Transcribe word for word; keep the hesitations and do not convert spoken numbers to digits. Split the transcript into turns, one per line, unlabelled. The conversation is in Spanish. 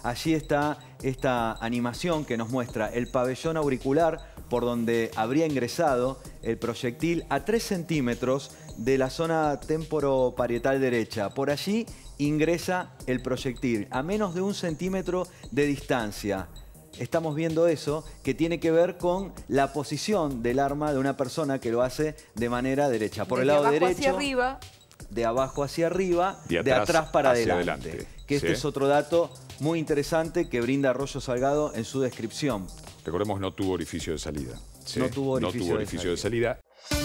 allí está esta animación que nos muestra el pabellón auricular por donde habría ingresado el proyectil a tres centímetros de la zona temporoparietal derecha. Por allí ingresa el proyectil a menos de un centímetro de distancia. Estamos viendo eso, que tiene que ver con la posición del arma de una persona que lo hace de manera derecha. Por el lado
abajo
derecho,
hacia arriba.
de abajo hacia arriba,
de atrás,
de atrás para
hacia
adelante.
adelante.
Que este
Sí.
es otro dato muy interesante que brinda Arroyo Salgado en su descripción.
Recordemos, no tuvo orificio de salida. ¿sí?
No tuvo orificio
no tuvo
de
orificio de salida.